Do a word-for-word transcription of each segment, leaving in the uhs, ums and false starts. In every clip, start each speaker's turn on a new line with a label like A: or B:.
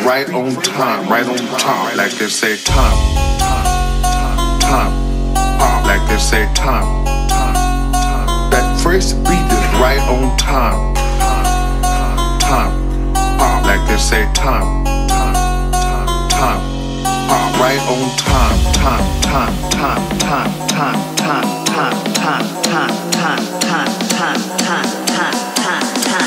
A: right on time, right on time, like they say time, time, time, time, like they say time, time, time. That first beat is right on time, time, time, time, like they say time, time, time, time, time, right on time, time, time, time, time, time, time, time, time, time, time, time, time, time, time, time,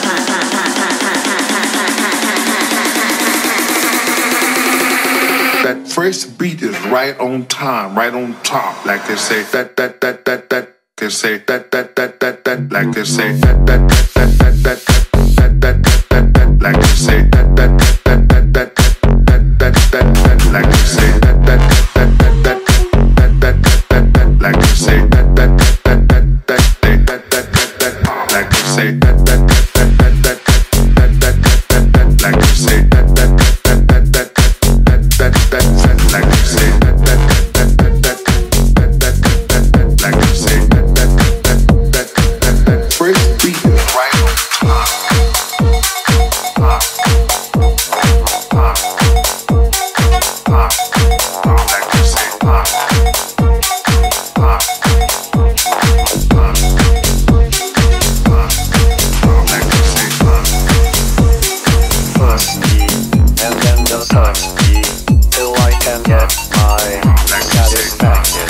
A: that first beat is right on time, right on top, like they say that that that that that they say that that that that that like they say that that that that that that that that that like they say that that that that that that that that like they say that that that that that that that that like they say that that that that that that that that like they say that that that that that that that like they say that that that that that that that like they say that that that that that that like they say that that that that that first beat is right on time. Like they say
B: first beat and then just touch me till I can get my satisfaction.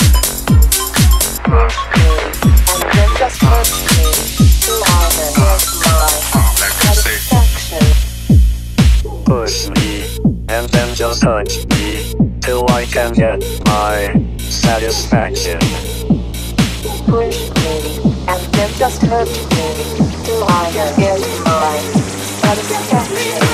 C: And then just touch me till I can get my satisfaction.
B: Push me and then just touch me till I can get my satisfaction.
C: Push me and then just hurt me till I can get my satisfaction.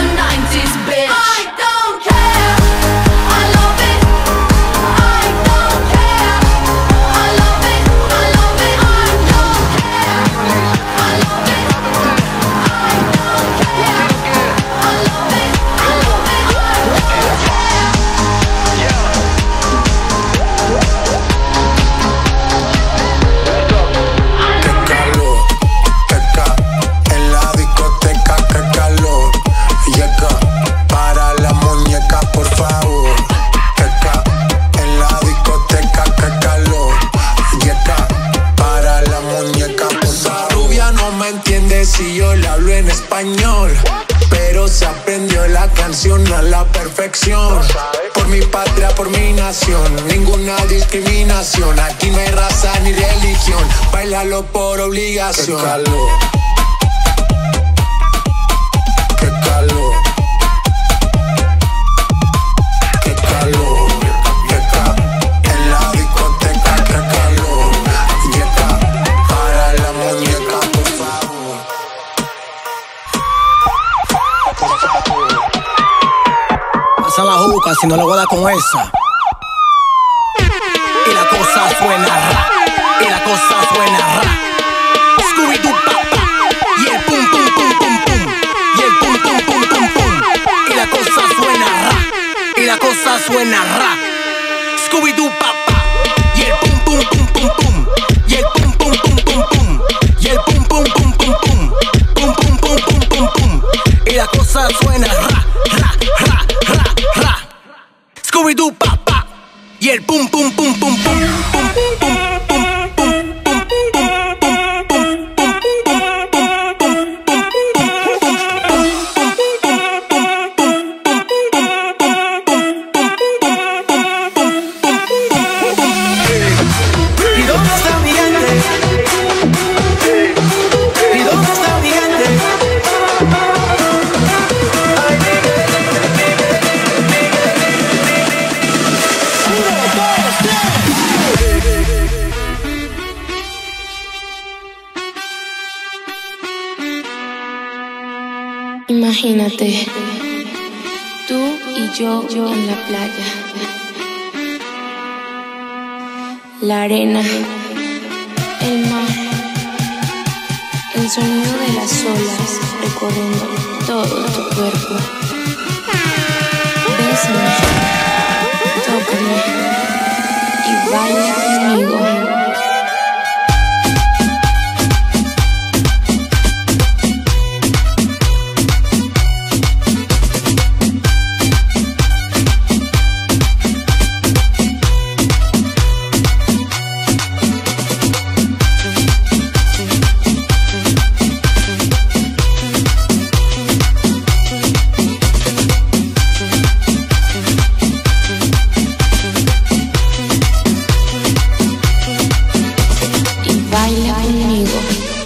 D: I don't care. I love it. I don't si yo le hablo en español, pero se aprendió la canción a la perfección. Por mi patria, por mi nación, ninguna discriminación. Aquí no hay raza ni religión, bailalo por obligación. Qué calor, qué calor, qué calor, qué calor. En la discoteca, qué calor. Llega, para la muñeca, por favor.
E: Pasa la juca si no le voy a dar con esa. Y la cosa suena ra, y la cosa suena ra. Scooby-Doo pa pa, y el pum pum pum pum pum, y el pum pum pum pum pum. Y la cosa suena ra, y la cosa suena ra. Scooby-Doo pa pa, y el pum pum pum pum pum, y el pum pum pum pum pum, y el pum pum pum pum pum, pum pum pum pum pum pum. Y la cosa suena ra, ra, ra, ra, ra. Scooby-Doo pa pa, y el pum pum pum pum pum, pum pum pum pum pum pum pum pum pum pum pum. ¿Y dónde está mi gente? ¿Y dónde está mi gente?
F: Imagínate, tú y yo, yo en la playa, la arena, el mar, el sonido de las olas recorriendo todo tu cuerpo. Bésame, tócame y baila conmigo. Baila conmigo.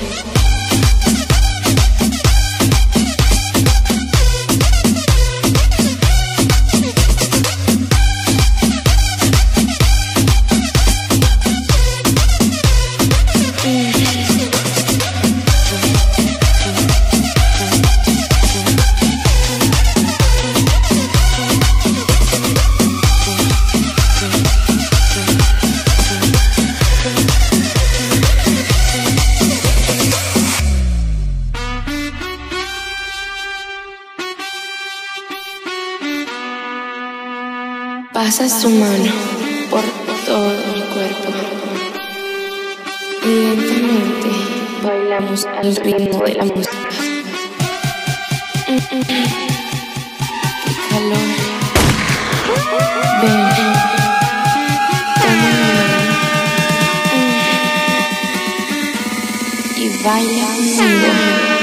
F: Pasa su mano por todo mi cuerpo. Y lentamente bailamos al ritmo de la música. Mm, mm, mm. Qué calor. Ven, toma mi mano. Mm. Y baila conmigo.